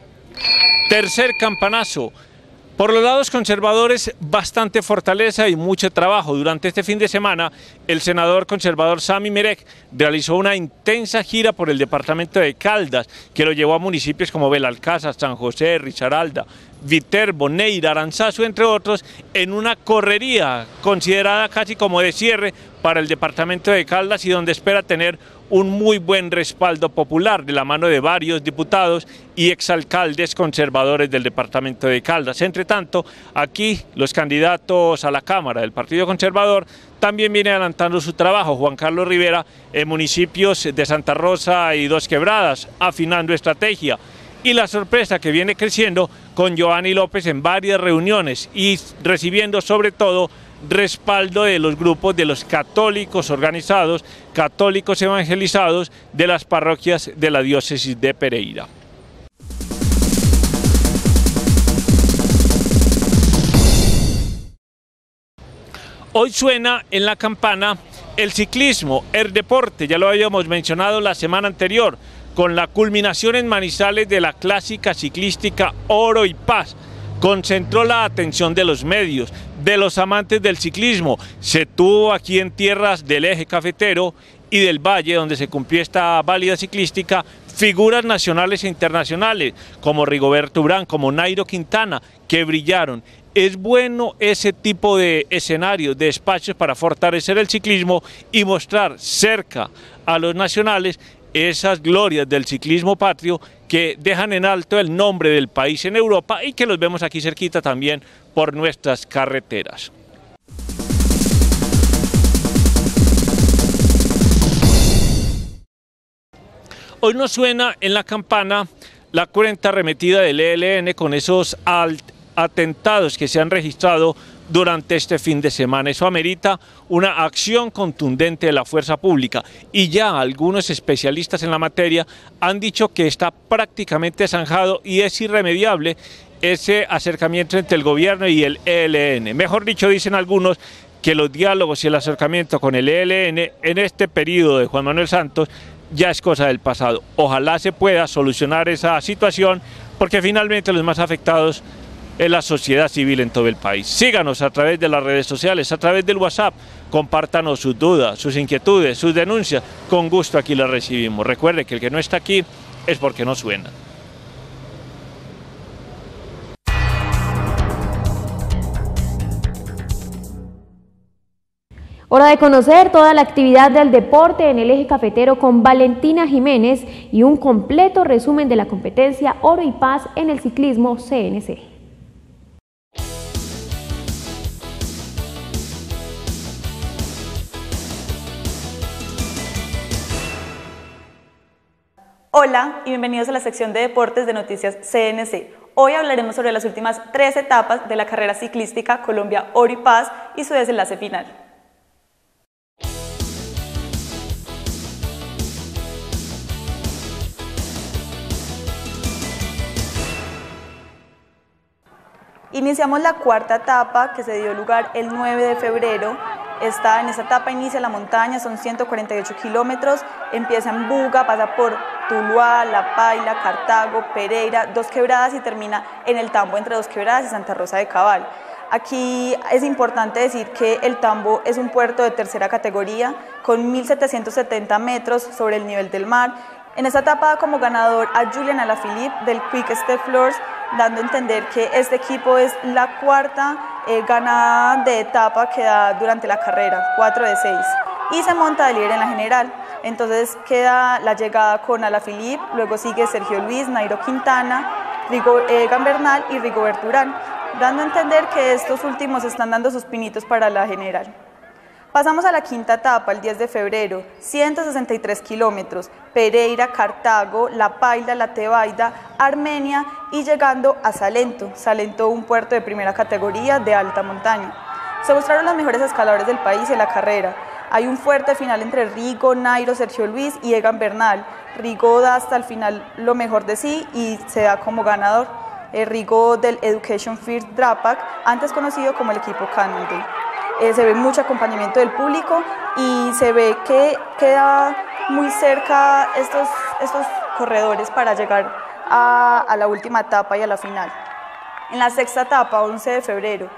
Tercer campanazo. Por los lados conservadores, bastante fortaleza y mucho trabajo. Durante este fin de semana, el senador conservador Sami Merek realizó una intensa gira por el departamento de Caldas, que lo llevó a municipios como Belalcázar, San José, Risaralda, Viterbo, Neira, Aranzazu, entre otros, en una correría considerada casi como de cierre para el departamento de Caldas y donde espera tener un muy buen respaldo popular de la mano de varios diputados y exalcaldes conservadores del departamento de Caldas. Entre tanto, aquí los candidatos a la Cámara del Partido Conservador también viene adelantando su trabajo. Juan Carlos Rivera en municipios de Santa Rosa y Dos Quebradas, afinando estrategia. Y la sorpresa que viene creciendo con Giovanni López en varias reuniones y recibiendo sobre todo respaldo de los grupos de los católicos organizados, católicos evangelizados de las parroquias de la diócesis de Pereira. Hoy suena en la campana el ciclismo, el deporte, ya lo habíamos mencionado la semana anterior, con la culminación en Manizales de la clásica ciclística Oro y Paz. Concentró la atención de los medios, de los amantes del ciclismo. Se tuvo aquí en tierras del eje cafetero y del valle, donde se cumplió esta válida ciclística, figuras nacionales e internacionales, como Rigoberto Urán, como Nairo Quintana, que brillaron. Es bueno ese tipo de escenarios, de espacios para fortalecer el ciclismo y mostrar cerca a los nacionales esas glorias del ciclismo patrio que dejan en alto el nombre del país en Europa y que los vemos aquí cerquita también por nuestras carreteras. Hoy nos suena en la campana la cruenta arremetida del ELN con esos atentados que se han registrado durante este fin de semana. Eso amerita una acción contundente de la fuerza pública y ya algunos especialistas en la materia han dicho que está prácticamente zanjado y es irremediable ese acercamiento entre el gobierno y el ELN. Mejor dicho, dicen algunos que los diálogos y el acercamiento con el ELN en este periodo de Juan Manuel Santos ya es cosa del pasado. Ojalá se pueda solucionar esa situación porque finalmente los más afectados es la sociedad civil en todo el país. Síganos a través de las redes sociales, a través del WhatsApp, compártanos sus dudas, sus inquietudes, sus denuncias, con gusto aquí las recibimos. Recuerde que el que no está aquí es porque no suena. Hora de conocer toda la actividad del deporte en el eje cafetero con Valentina Jiménez y un completo resumen de la competencia Oro y Paz en el ciclismo CNC. Hola y bienvenidos a la sección de deportes de Noticias CNC. Hoy hablaremos sobre las últimas 3 etapas de la carrera ciclística Colombia Oro y Paz y su desenlace final. Iniciamos la 4ª etapa que se dio lugar el 9 de febrero. En esta etapa inicia la montaña, son 148 kilómetros, empieza en Buga, pasa por Tuluá, La Paila, Cartago, Pereira, Dos Quebradas y termina en el Tambo entre Dos Quebradas y Santa Rosa de Cabal. Aquí es importante decir que el Tambo es un puerto de 3ª categoría con 1.770 metros sobre el nivel del mar. En esta etapa como ganador a Julian Alaphilippe del Quick Step Floors, dando a entender que este equipo es la 4ª ganada de etapa que da durante la carrera, 4 de 6, y se monta de líder en la general. Entonces queda la llegada con Alaphilippe, luego sigue Sergio Luis, Nairo Quintana, Egan Bernal y Rigobert Urán, dando a entender que estos últimos están dando sus pinitos para la general. Pasamos a la 5ª etapa, el 10 de febrero, 163 kilómetros, Pereira, Cartago, La Paila, La Tebaida, Armenia y llegando a Salento. Salento, un puerto de 1ª categoría de alta montaña. Se mostraron los mejores escaladores del país en la carrera. Hay un fuerte final entre Rigo, Nairo, Sergio Luis y Egan Bernal. Rigo da hasta el final lo mejor de sí y se da como ganador. Rigo del Education First Drapac, antes conocido como el equipo Cannondale. Se ve mucho acompañamiento del público y se ve que queda muy cerca estos corredores para llegar a la última etapa y a la final. En la 6ª etapa, 11 de febrero,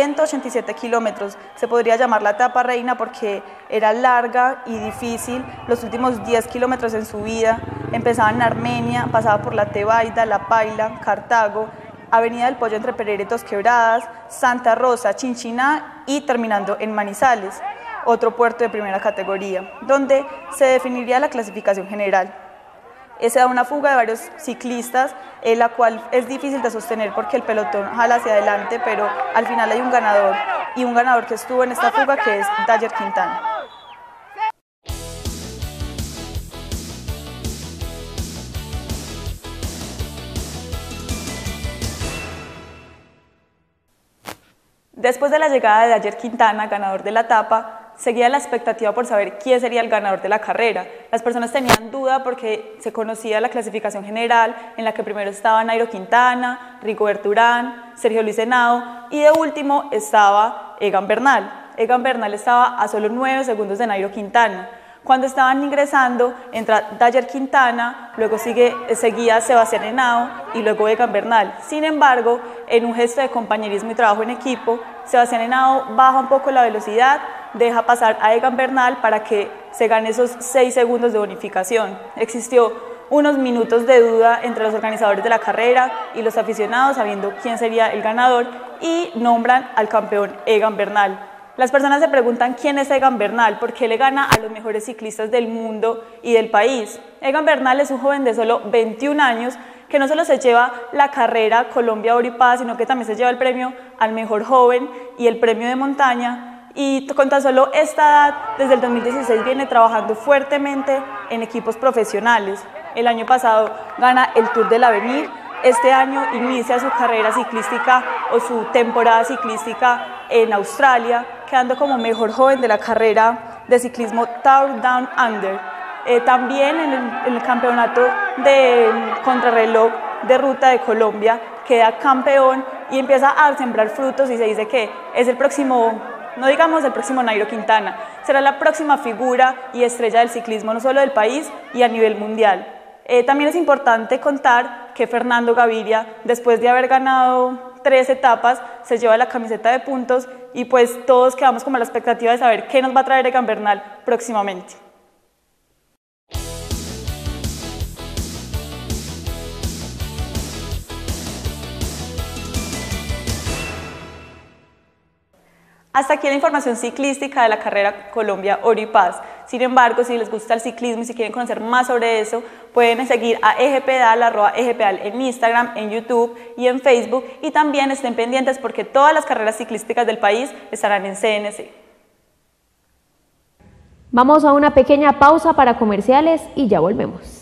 187 kilómetros, se podría llamar la etapa reina porque era larga y difícil. Los últimos 10 kilómetros en subida empezaban en Armenia, pasaba por La Tebaida, La Paila, Cartago, Avenida del Pollo entre Pereira y Dos Quebradas, Santa Rosa, Chinchiná y terminando en Manizales, otro puerto de 1ª categoría, donde se definiría la clasificación general. Se da una fuga de varios ciclistas, la cual es difícil de sostener porque el pelotón jala hacia adelante, pero al final hay un ganador, y un ganador que estuvo en esta fuga que es Dayer Quintana. Después de la llegada de Dayer Quintana, ganador de la etapa, seguía la expectativa por saber quién sería el ganador de la carrera. Las personas tenían duda porque se conocía la clasificación general en la que primero estaba Nairo Quintana, Rigobert Urán, Sergio Luis Henao y de último estaba Egan Bernal. Egan Bernal estaba a solo 9 segundos de Nairo Quintana. Cuando estaban ingresando, entra Dayer Quintana, luego seguía Sebastián Henao y luego Egan Bernal. Sin embargo, en un gesto de compañerismo y trabajo en equipo, Sebastián Henao baja un poco la velocidad, deja pasar a Egan Bernal para que se gane esos 6 segundos de bonificación. Existió unos minutos de duda entre los organizadores de la carrera y los aficionados sabiendo quién sería el ganador y nombran al campeón Egan Bernal. Las personas se preguntan quién es Egan Bernal, por qué le gana a los mejores ciclistas del mundo y del país. Egan Bernal es un joven de solo 21 años que no solo se lleva la carrera Colombia Oro y Paz, sino que también se lleva el premio al mejor joven y el premio de montaña. Y con tan solo esta edad, desde el 2016 viene trabajando fuertemente en equipos profesionales. El año pasado gana el Tour del Avenir. Este año inicia su carrera ciclística o su temporada ciclística en Australia, quedando como mejor joven de la carrera de ciclismo Tour Down Under. También en el campeonato de contrarreloj de ruta de Colombia queda campeón y empieza a sembrar frutos y se dice que es el próximo, no digamos el próximo Nairo Quintana, será la próxima figura y estrella del ciclismo no solo del país y a nivel mundial. También es importante contar que Fernando Gaviria, después de haber ganado 3 etapas, se lleva la camiseta de puntos y pues todos quedamos como a la expectativa de saber qué nos va a traer Egan Bernal próximamente. Hasta aquí la información ciclística de la carrera Colombia Oro y Paz. Sin embargo, si les gusta el ciclismo y si quieren conocer más sobre eso, pueden seguir a EGPedal, @EGPedal en Instagram, en YouTube y en Facebook. Y también estén pendientes porque todas las carreras ciclísticas del país estarán en CNC. Vamos a una pequeña pausa para comerciales y ya volvemos.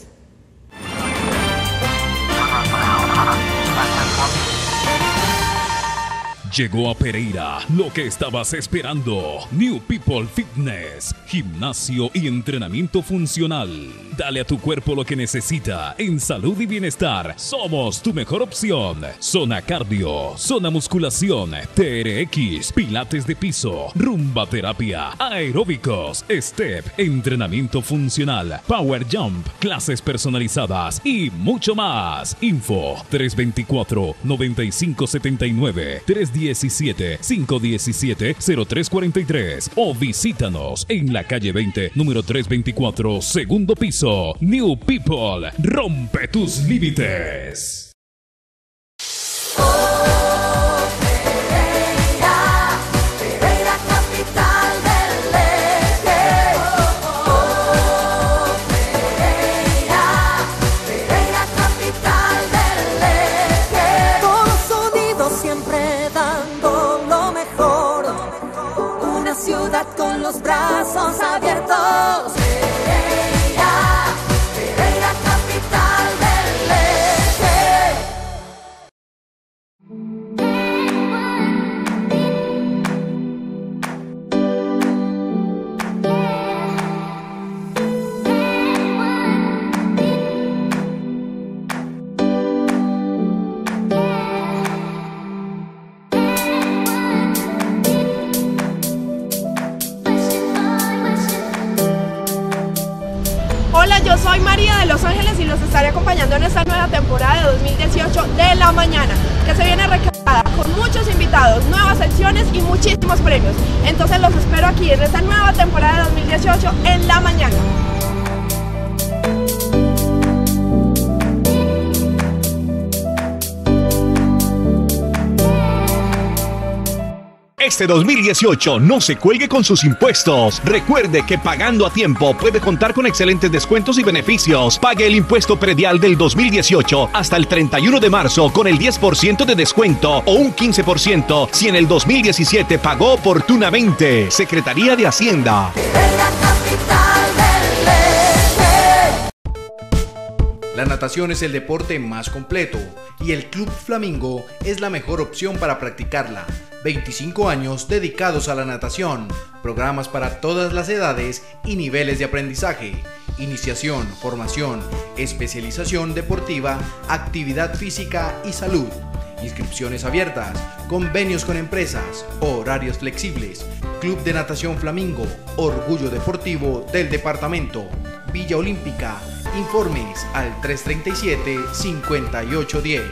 Llegó a Pereira lo que estabas esperando. New People Fitness, gimnasio y entrenamiento funcional. Dale a tu cuerpo lo que necesita en salud y bienestar. Somos tu mejor opción. Zona cardio, zona musculación, TRX, pilates de piso, rumba terapia, aeróbicos, step, entrenamiento funcional, power jump, clases personalizadas y mucho más. Info 324-9579 317-517-0343 o visítanos en la calle 20, número 324, segundo piso. New People, rompe tus límites. Con los brazos abiertos, Pereira, capital del Este. Hola, yo soy María de Los Ángeles y los estaré acompañando en esta nueva temporada de 2018 de La Mañana, que se viene recargada con muchos invitados, nuevas secciones y muchísimos premios. Entonces los espero aquí en esta nueva temporada de 2018 en La Mañana. Este 2018 no se cuelgue con sus impuestos. Recuerde que pagando a tiempo puede contar con excelentes descuentos y beneficios. Pague el impuesto predial del 2018 hasta el 31 de marzo con el 10% de descuento o un 15% si en el 2017 pagó oportunamente. Secretaría de Hacienda. La natación es el deporte más completo y el Club Flamingo es la mejor opción para practicarla. 25 años dedicados a la natación, programas para todas las edades y niveles de aprendizaje, iniciación, formación, especialización deportiva, actividad física y salud. Inscripciones abiertas, convenios con empresas, horarios flexibles. Club de Natación Flamingo, orgullo deportivo del departamento. Villa Olímpica. Informes al 337-5810.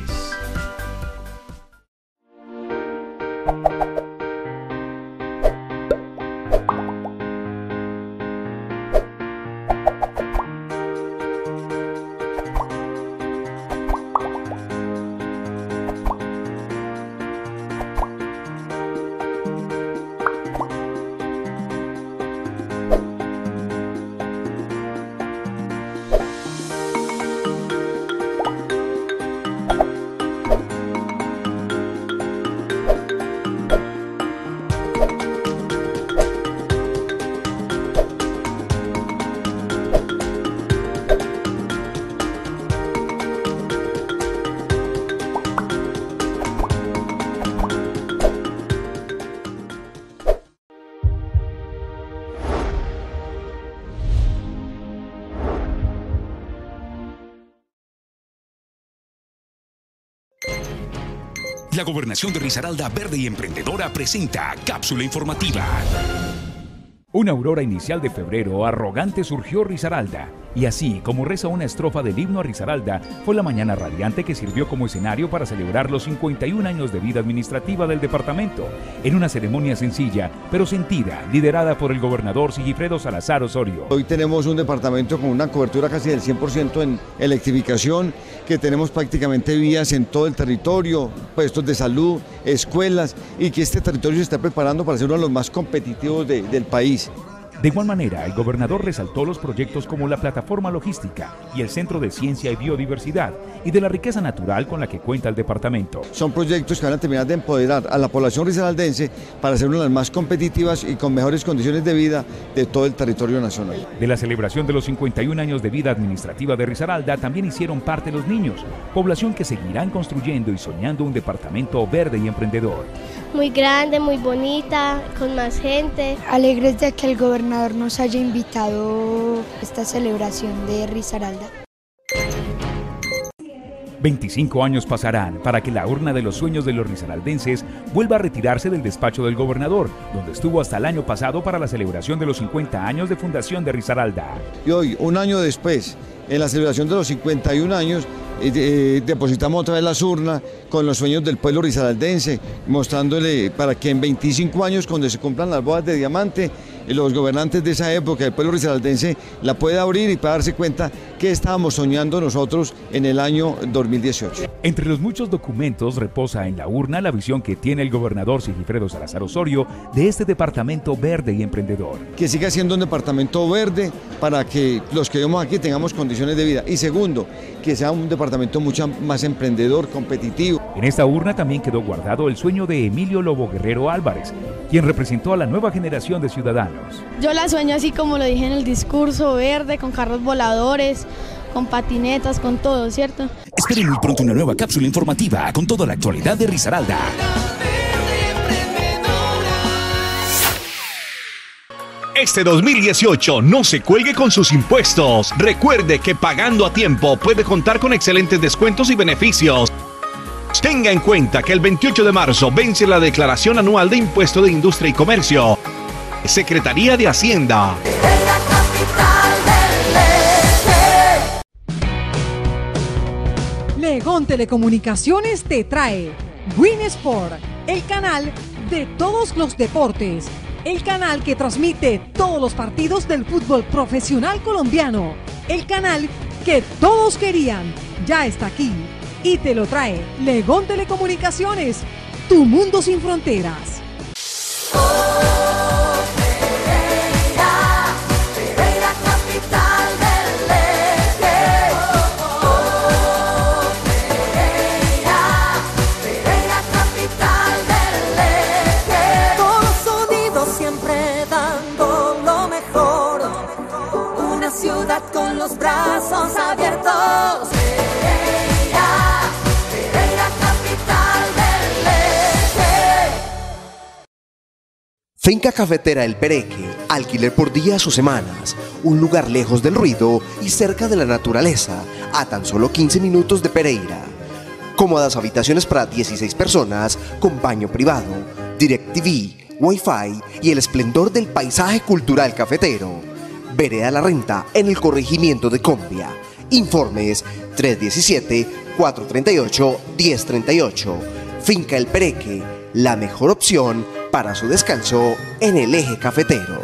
La Gobernación de Risaralda Verde y Emprendedora presenta Cápsula Informativa. Una aurora inicial de febrero arrogante surgió Risaralda, y así como reza una estrofa del himno a Risaralda, fue la mañana radiante que sirvió como escenario para celebrar los 51 años de vida administrativa del departamento, en una ceremonia sencilla, pero sentida, liderada por el gobernador Sigifredo Salazar Osorio. Hoy tenemos un departamento con una cobertura casi del 100% en electrificación, que tenemos prácticamente vías en todo el territorio, puestos de salud, escuelas, y que este territorio se está preparando para ser uno de los más competitivos del país. De igual manera, el gobernador resaltó los proyectos como la plataforma logística y el Centro de Ciencia y Biodiversidad, y de la riqueza natural con la que cuenta el departamento. Son proyectos que van a terminar de empoderar a la población risaraldense para ser una de las más competitivas y con mejores condiciones de vida de todo el territorio nacional. De la celebración de los 51 años de vida administrativa de Risaralda también hicieron parte los niños, población que seguirán construyendo y soñando un departamento verde y emprendedor. Muy grande, muy bonita, con más gente. Alegres de que el gobernador nos haya invitado a esta celebración de Risaralda. 25 años pasarán para que la urna de los sueños de los risaraldenses vuelva a retirarse del despacho del gobernador, donde estuvo hasta el año pasado para la celebración de los 50 años de fundación de Risaralda. Y hoy, un año después, en la celebración de los 51 años, depositamos otra vez las urnas con los sueños del pueblo risaraldense, mostrándole para que en 25 años, cuando se cumplan las bodas de diamante, los gobernantes de esa época, el pueblo risaraldense, la pueda abrir y para darse cuenta qué estábamos soñando nosotros en el año 2018. Entre los muchos documentos reposa en la urna la visión que tiene el gobernador Sigifredo Salazar Osorio de este departamento verde y emprendedor. Que siga siendo un departamento verde para que los que vivimos aquí tengamos condiciones de vida. Y segundo, que sea un departamento mucho más emprendedor, competitivo. En esta urna también quedó guardado el sueño de Emilio Lobo Guerrero Álvarez, quien representó a la nueva generación de ciudadanos. Yo la sueño así como lo dije en el discurso, verde, con carros voladores, con patinetas, con todo, ¿cierto? Esperen muy pronto una nueva cápsula informativa con toda la actualidad de Risaralda. Este 2018 no se cuelgue con sus impuestos. Recuerde que pagando a tiempo puede contar con excelentes descuentos y beneficios. Tenga en cuenta que el 28 de marzo vence la declaración anual de impuesto de industria y comercio. Secretaría de Hacienda. Legón Telecomunicaciones te trae Win Sport, el canal de todos los deportes, el canal que transmite todos los partidos del fútbol profesional colombiano, el canal que todos querían, ya está aquí y te lo trae Legón Telecomunicaciones, tu mundo sin fronteras. Con los brazos abiertos, Pereira, capital del Eje. Finca Cafetera El Pereque, alquiler por días o semanas, un lugar lejos del ruido y cerca de la naturaleza, a tan solo 15 minutos de Pereira. Cómodas habitaciones para 16 personas, con baño privado, DirecTV, Wi-Fi y el esplendor del paisaje cultural cafetero. Vereda La Renta, en el corregimiento de Combia. Informes 317-438-1038. Finca El Pereque, la mejor opción para su descanso en el eje cafetero.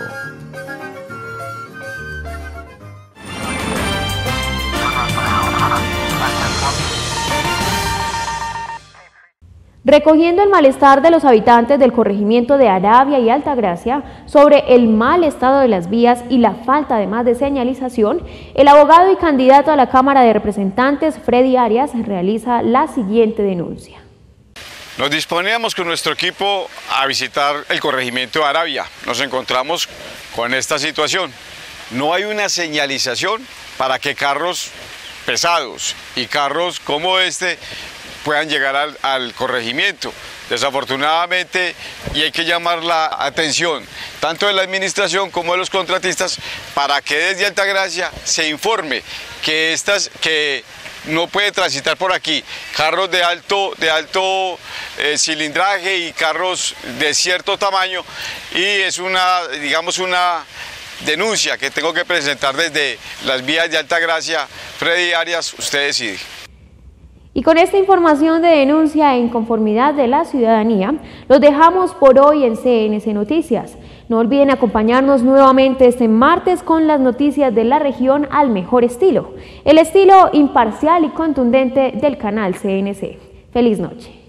Recogiendo el malestar de los habitantes del corregimiento de Arabia y Altagracia sobre el mal estado de las vías y la falta además de señalización, el abogado y candidato a la Cámara de Representantes, Freddy Arias, realiza la siguiente denuncia. Nos disponíamos con nuestro equipo a visitar el corregimiento de Arabia. Nos encontramos con esta situación. No hay una señalización para que carros pesados y carros como este puedan llegar al corregimiento. Desafortunadamente, y hay que llamar la atención tanto de la administración como de los contratistas para que desde Altagracia se informe que no puede transitar por aquí. Carros de alto cilindraje y carros de cierto tamaño, y es digamos una denuncia que tengo que presentar desde las vías de Altagracia. Freddy Arias, usted decide. Y con esta información de denuncia e inconformidad de la ciudadanía, los dejamos por hoy en CNC Noticias. No olviden acompañarnos nuevamente este martes con las noticias de la región al mejor estilo, el estilo imparcial y contundente del canal CNC. ¡Feliz noche!